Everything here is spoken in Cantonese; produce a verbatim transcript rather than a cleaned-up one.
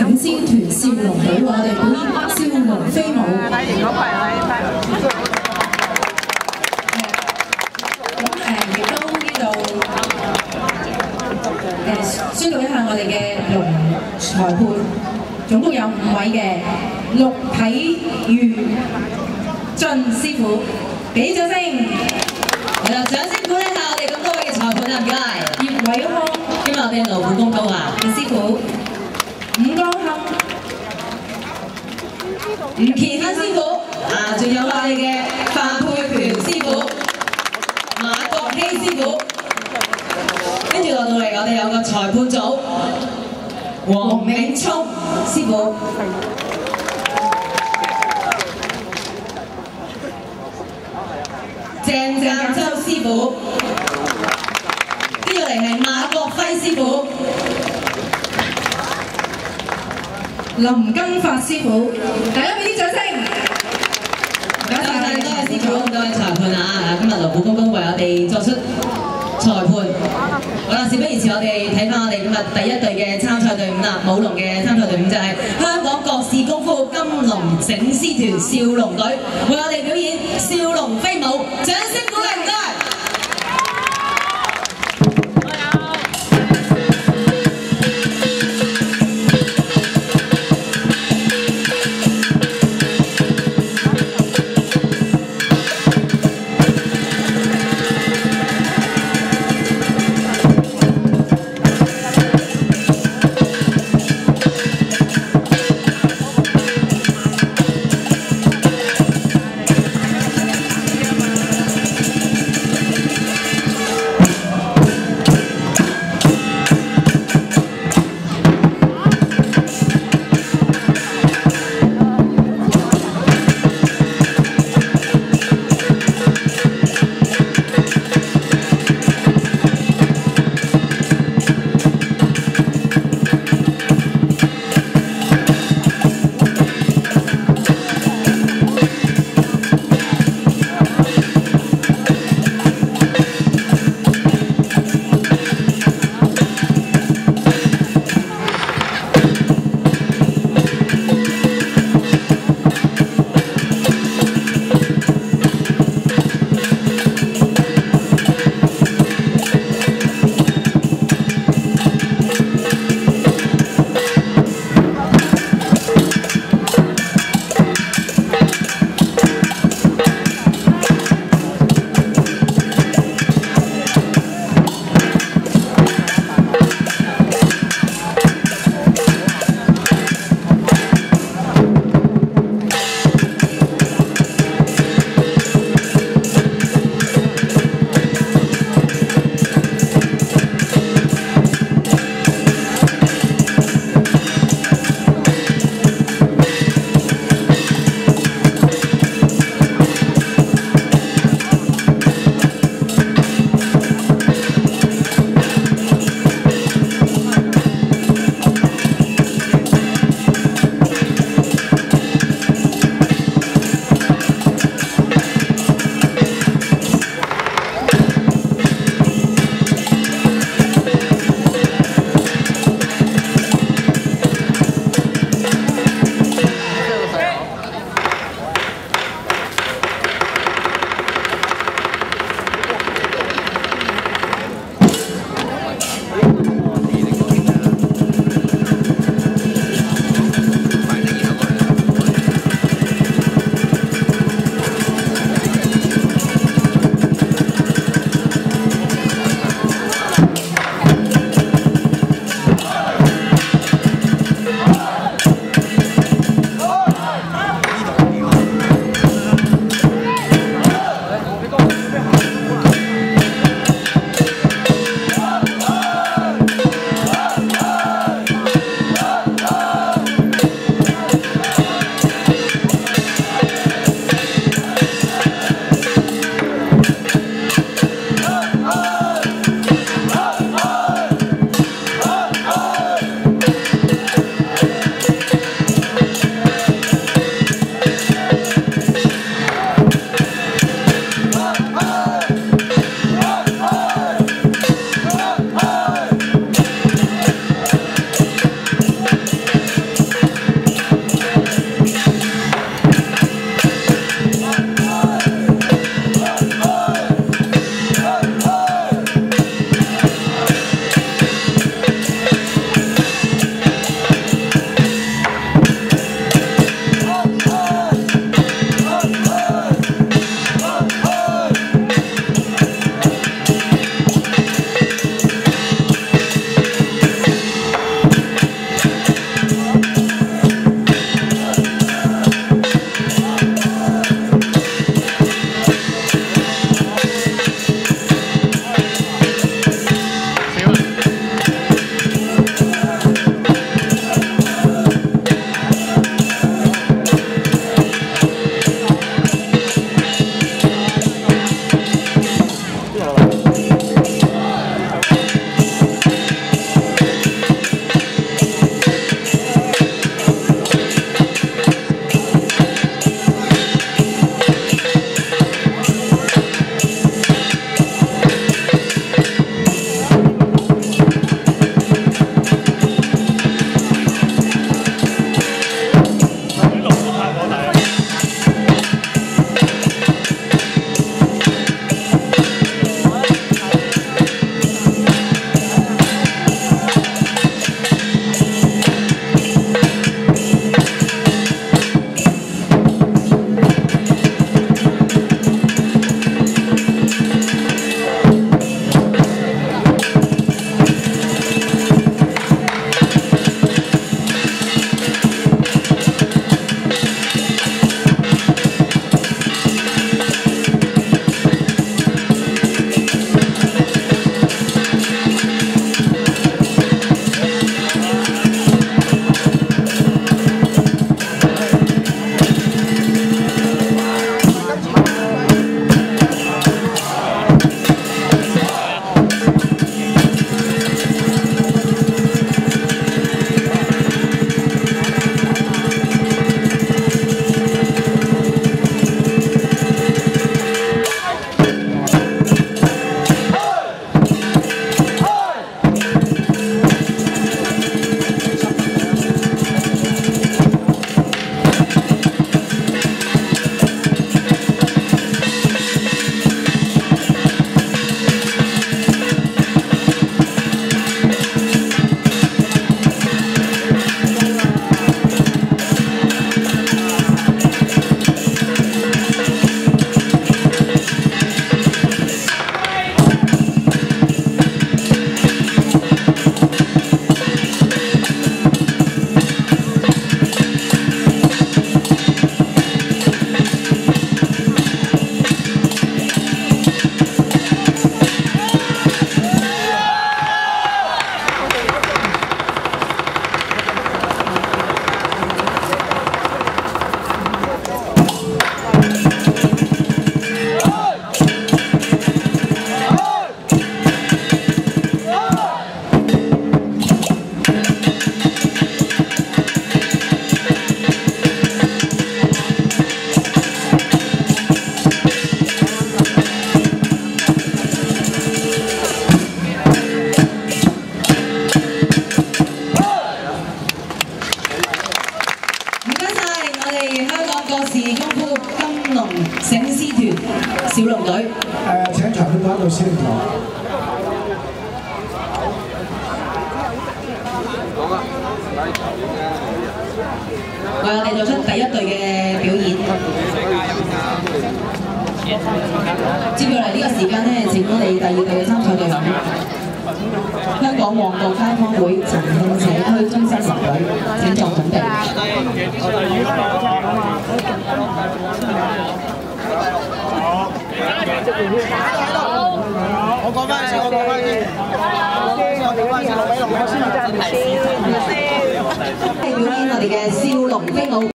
醒獅團少龍隊為我哋表演少龍飛舞。咁誒，亦都呢度誒宣導一下我哋嘅龍裁判，總共有五位嘅陸啟瑜俊師傅，俾掌聲。係啦，掌聲鼓勵下我哋咁多位嘅裁判啊，唔該。葉偉康，今日我哋勞苦功高啊，師傅。 伍江亨、吳乾亨師傅，啊，仲有我哋嘅范佩權師傅、馬國希師傅，跟住落到嚟，我哋有個裁判組，黃明聰師傅，鄭湛洲師傅，跟住嚟係馬國輝師傅。 林根發師傅，大家俾啲掌聲。多謝晒多位師傅，多位裁判啊！今日勞苦功高為我哋作出裁判。好啦，事不宜遲，我哋睇翻我哋今日第一隊嘅參賽隊伍啦，舞龍嘅參賽隊伍就係香港郭氏功夫金龍醒獅團少龍隊，為我哋表演少龍飛舞，掌聲鼓勵唔該。 Hãy subscribe cho kênh Ghiền Mì Gõ để không bỏ lỡ 龍隊。 誒請裁判台到司令台。 為我哋做出第一隊嘅表演。接落嚟呢個時間咧，接我哋第二隊嘅參賽隊伍。香港旺角街坊會陳慶社區中心龍隊，請作準備。 我講翻先，我講翻先。我講翻先，六比六，我先真係先。 表演我哋嘅少龍飛舞。